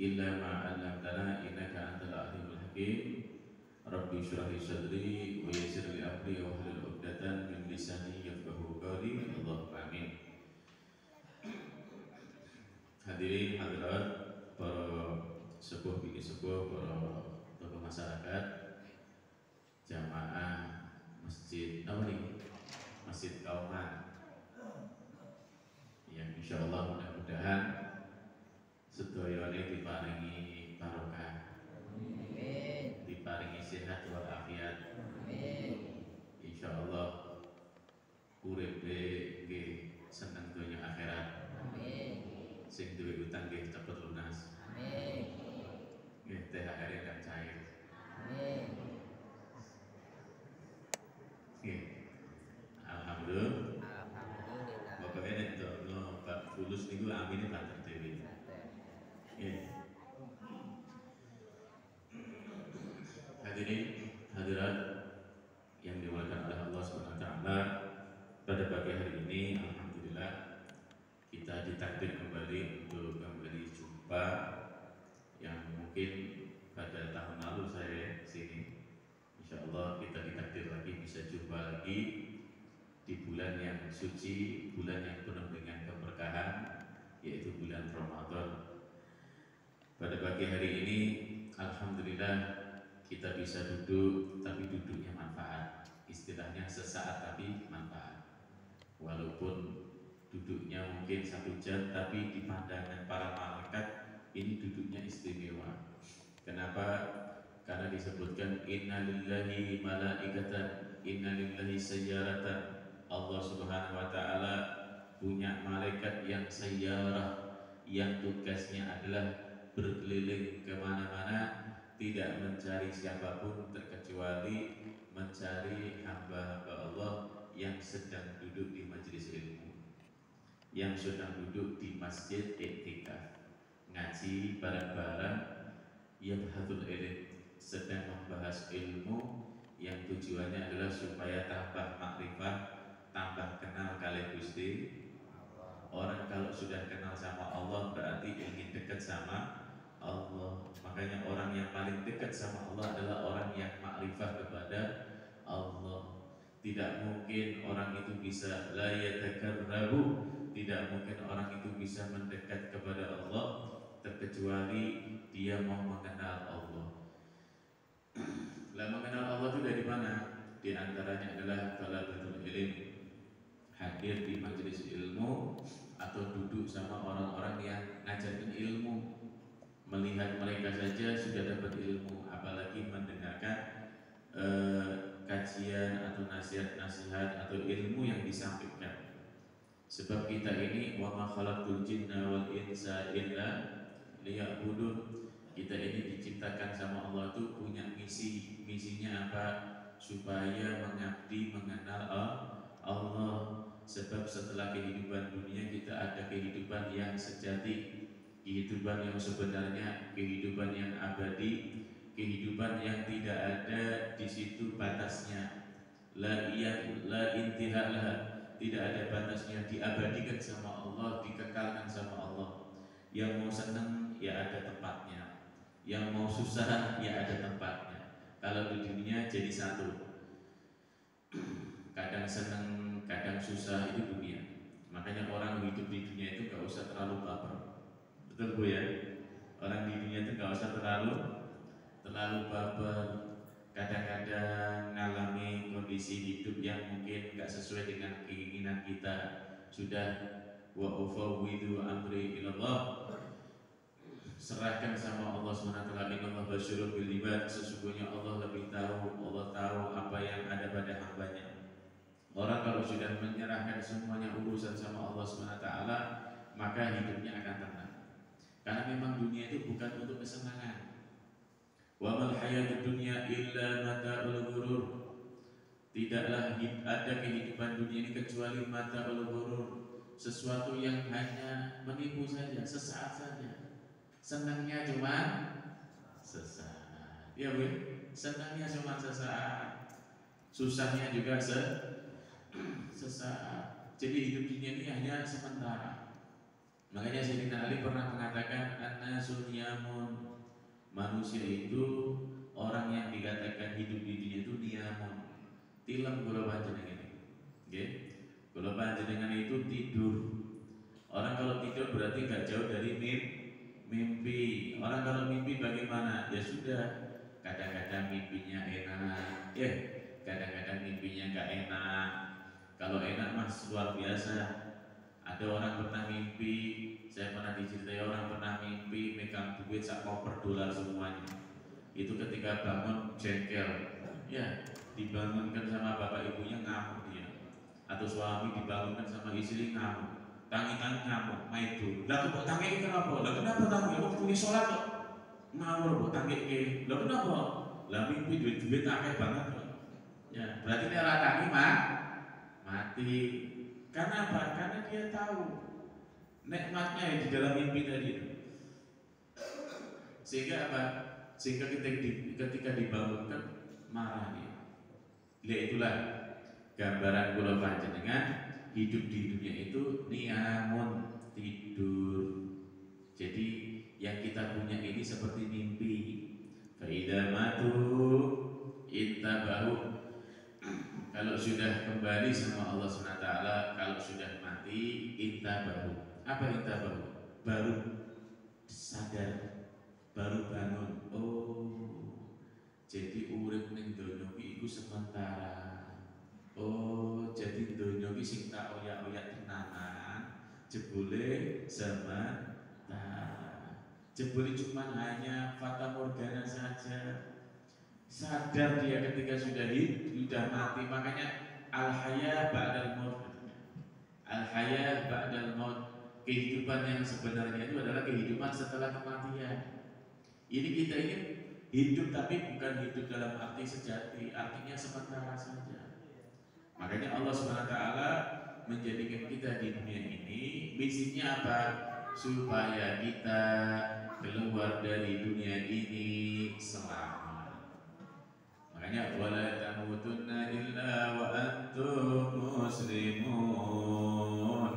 إلا ما علمتنا إنك أنت العليم الحكيم. ربي اشرح لي صدري ويسر لي أمري واحلل عقدة من لساني yafqahu qawli. Allahumma amin. Hadirin hadirat, para sepuh bini sepuh, para tokoh masyarakat, jamaah masjid apa nih? Masjid Kauman, yang insya Allah mudah-mudahan sedayane diparingi barokah, diparingi sehat walafiat, insya Allah uripe nggih seneng donya akhirat, sing duwe utang nggih cepet lunas, nggih THR gak cair, nggih alhamdulillah. Pokoknya nek dono bab fulus niku amine banter dhewe. Nggih. Hadirin hadirat yang dimuliakan oleh Allah Subhanahu wa taala, pada pagi hari ini alhamdulillah kita ditakdir kembali untuk kembali jumpa yang mungkin pada tahun lalu saya sini. Insya Allah kita ditakdir lagi bisa jumpa lagi di bulan yang suci, bulan yang penuh dengan keberkahan, yaitu bulan Ramadan. Pada pagi hari ini alhamdulillah kita bisa duduk, tapi duduknya manfaat. Istilahnya sesaat tapi manfaat. Walaupun duduknya mungkin 1 jam, tapi di pandangan para malaikat ini duduknya istimewa. Kenapa? Karena disebutkan innalillahi malaikatan, innalillahi sayyaratan. Allah Subhanahu wa taala punya malaikat yang sayyarah, yang tugasnya adalah berkeliling kemana-mana, tidak mencari siapapun terkecuali mencari hamba-hamba Allah yang sedang duduk di majelis ilmu, yang sedang duduk di masjid iktikaf, ngaji bareng-bareng, yabhatul ilm, sedang membahas ilmu yang tujuannya adalah supaya tambah makrifah, tambah kenal kali Gusti. Orang kalau sudah kenal sama Allah berarti ingin dekat sama Allah. Makanya orang yang paling dekat sama Allah adalah orang yang makrifah kepada Allah. Tidak mungkin orang itu bisa la yatakarrabu, tidak mungkin orang itu bisa mendekat kepada Allah terkecuali dia mau mengenal Allah. Lah mengenal Allah itu dari mana? Di antaranya adalah talabatul ilm, hadir di majelis ilmu atau duduk sama orang-orang yang ngajarin ilmu. Melihat mereka saja sudah dapat ilmu, apalagi mendengarkan kajian atau nasihat-nasihat atau ilmu yang disampaikan. Sebab kita ini wa ma khalaqtul jinna wal insa illa liya'budun. Kita ini diciptakan sama Allah itu punya misi. Misinya apa? Supaya mengabdi, mengenal Allah. Sebab setelah kehidupan dunia kita ada kehidupan yang sejati, kehidupan yang sebenarnya, kehidupan yang abadi, kehidupan yang tidak ada di situ batasnya. La intihalah, tidak ada batasnya, diabadikan sama Allah, dikekalkan sama Allah. Yang mau senang ya ada tempatnya, yang mau susah ya ada tempatnya. Kalau di dunia jadi satu, kadang senang, kadang susah, itu dunia. Makanya orang hidup di dunia itu gak usah terlalu baper. Betul Bu ya? Orang di dunia itu gak usah terlalu baper. Kadang-kadang mengalami kondisi hidup yang mungkin gak sesuai dengan keinginan kita. Sudah wa ufawwidu amri ilallah, serahkan sama Allah SWT. Innallaha basyirun bil ibad, sesungguhnya Allah lebih tahu, Allah tahu apa yang ada pada hambanya. Orang kalau sudah menyerahkan semuanya urusan sama Allah SWT, maka hidupnya akan tenang. Karena memang dunia itu bukan untuk kesenangan. Wa mal hayatud dunya illa mata'ul ghurur. Tidaklah ada kehidupan dunia ini kecuali mata'ul ghurur, sesuatu yang hanya menipu saja, sesaat saja. Senangnya cuma sesaat. Ya Bu, senangnya cuma sesaat. Susahnya juga sesaat. Jadi hidup dunia ini hanya sementara. Makanya Sayyidina Ali pernah mengatakan an-nasu niyamun. Manusia itu orang yang dikatakan hidup di dunia itu niyamun. Tilam kula panjenengan. Nggih. Kula panjenengan itu tidur. Orang kalau tidur berarti gak jauh dari mimpi. Orang kalau mimpi bagaimana? Ya sudah. Kadang-kadang mimpinya enak, ya. Kadang-kadang mimpinya gak enak. Kalau enak mas luar biasa. Ada orang pernah mimpi, saya pernah diceritai orang pernah mimpi megang duit sak koper dolar semuanya. Itu ketika bangun jengkel, ya dibangunkan sama bapak ibunya ngamuk dia, atau suami dibangunkan sama istri ngamuk, tangi-tangi ngamuk, maidu. Lah kok tangi kenapa? Lah kenapa tangi? Waktu ini sholat kok ngawur kok tangi ke? Lah kenapa? Lah mimpi duit-duit akeh banget kok. Ya berarti ini ora tangi mati. Karena apa? Karena dia tahu nikmatnya yang di dalam mimpi tadi itu. Sehingga apa? Sehingga ketika dibangunkan marah dia. Ya itulah gambaran kula panjenengan hidup di dunia itu niamun, tidur. Jadi yang kita punya ini seperti mimpi. Fa idza matu intabahu. Kalau sudah kembali sama Allah SWT, kalau sudah mati, intabahu. Apa intabahu? Baru sadar, baru bangun. Oh, jadi urip ning donya iku sementara. Oh, jadi donya iki sing tak oyak-oyak tenanan, jebule sementara. Jebule cuma hanya fata morgana saja. Sadar dia ketika sudah mati. Makanya al-haya ba'dal maut. Al-haya ba'dal maut. Kehidupan yang sebenarnya itu adalah kehidupan setelah kematian. Ini kita ini hidup tapi bukan hidup dalam arti sejati, artinya sementara saja. Makanya Allah SWT menjadikan kita di dunia ini, misinya apa? Supaya kita keluar dari dunia ini selamat. Makanya wala tamutunna illa wa antum muslimun.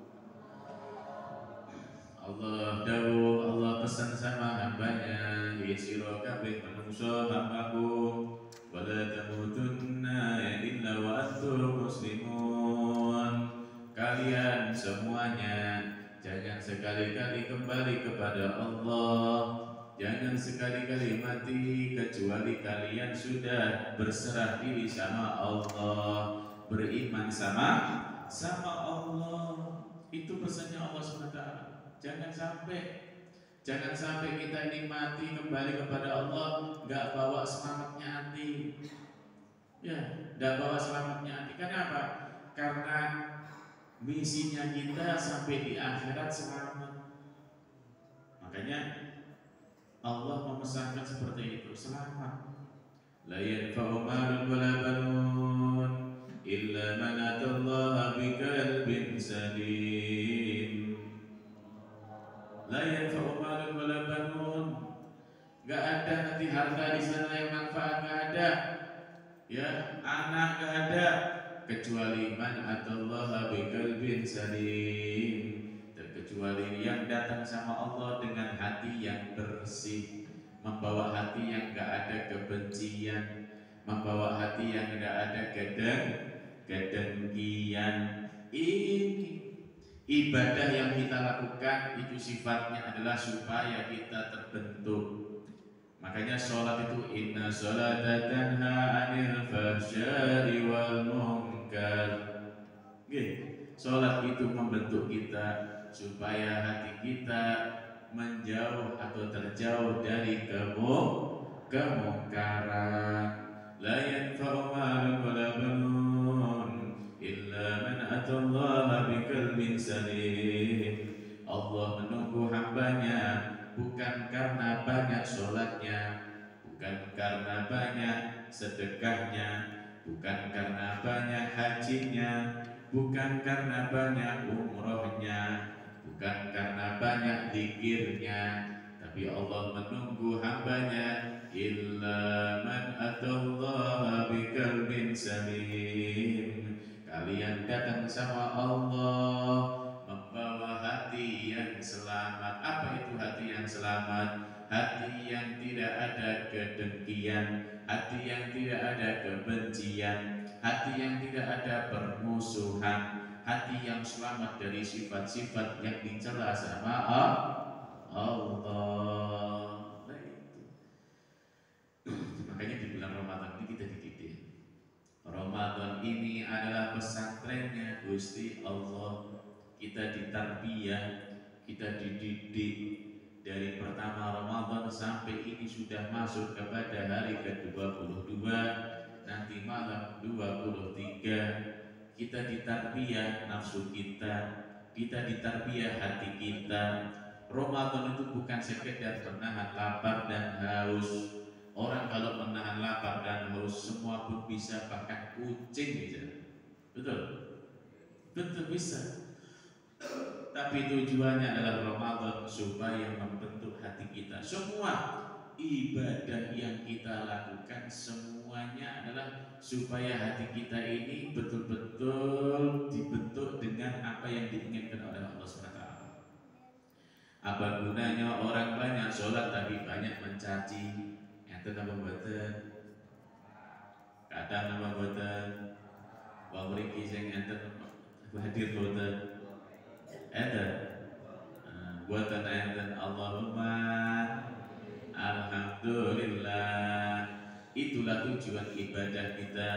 Allah dawuh, Allah pesan sama hambanya, sira kabeh manungsa hambaku, wala tamutunna illa wa antum muslimun. Kalian semuanya jangan sekali-kali kembali kepada Allah. Jangan sekali-kali mati kecuali kalian sudah berserah diri sama Allah, beriman sama Allah. Itu pesannya Allah SWT. Jangan sampai kita ini mati kembali kepada Allah nggak bawa selamatnya hati. Ya, nggak bawa selamatnya hati. Kenapa? Karena misinya kita sampai di akhirat selamat. Makanya Allah memesankan seperti itu, selamat. La yanfa'u malun wala banun illa man atallaha biqalbin salim. La yanfa'u malun wala banun. Gak ada nanti harta di sana yang manfaat, gak ada. Ya, anak gak ada kecuali man atallaha biqalbin salim. Kecuali yang datang sama Allah dengan hati yang bersih, membawa hati yang gak ada kebencian, membawa hati yang gak ada kedengkian. Ini ibadah yang kita lakukan itu sifatnya adalah supaya kita terbentuk. Makanya sholat itu inna sholata tanha anil fahsya'i wal munkar. Sholat itu membentuk kita supaya hati kita menjauh atau terjauh dari kemungkaran. La yanfa'u malun wala banun illa man atallaha biqalbin salim. Allah menunggu hambanya bukan karena banyak sholatnya, bukan karena banyak sedekahnya, bukan karena banyak hajinya, bukan karena banyak umrohnya, bukan karena banyak zikirnya, tapi Allah menunggu hambanya illa man atallaha biqalbin salim. Kalian datang sama Allah membawa hati yang kedengkian, hati yang tidak ada kebencian, hati yang tidak ada permusuhan, hati yang selamat dari sifat-sifat yang dicela sama Allah. Nah itu. Makanya di bulan Ramadan ini kita dididik. Ramadan ini adalah pesantrennya Gusti Allah. Kita ditarbiyah, kita dididik dari pertama Ramadan sampai ini sudah masuk kepada hari ke-22, nanti malam 23. Kita ditarbiyah nafsu kita ditarbiyah hati kita. Ramadan itu bukan sekedar menahan lapar dan haus. Orang kalau menahan lapar dan haus semua pun bisa, bahkan kucing bisa. Betul? Betul bisa. Tapi tujuannya adalah Ramadan supaya membentuk hati kita. Semua ibadah yang kita lakukan semuanya adalah supaya hati kita ini betul-betul dibentuk dengan apa yang diinginkan oleh Allah SWT. Apa gunanya orang banyak sholat tapi banyak mencaci? Enten apa mboten? Kadang apa mboten? Wong mriki sing enten hadir mboten? Enten. Buatan enten. Allahumma alhamdulillah. Itulah tujuan ibadah kita,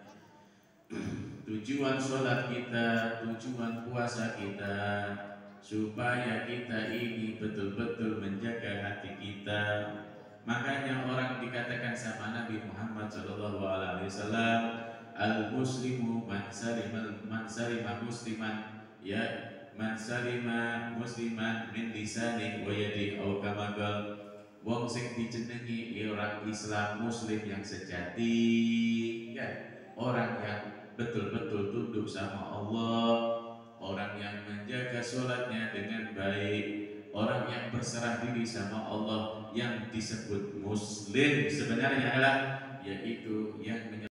tujuan sholat kita, tujuan puasa kita, supaya kita ini betul-betul menjaga hati kita. Makanya orang dikatakan sama Nabi Muhammad SAW, al-muslimu man salima musliman, ya man salima musliman min lisani wa yadi au kama qal. Wong sing dijenengi orang Islam muslim yang sejati, ya, orang yang betul-betul tunduk sama Allah, orang yang menjaga sholatnya dengan baik, orang yang berserah diri sama Allah. Yang disebut muslim sebenarnya adalah yaitu yang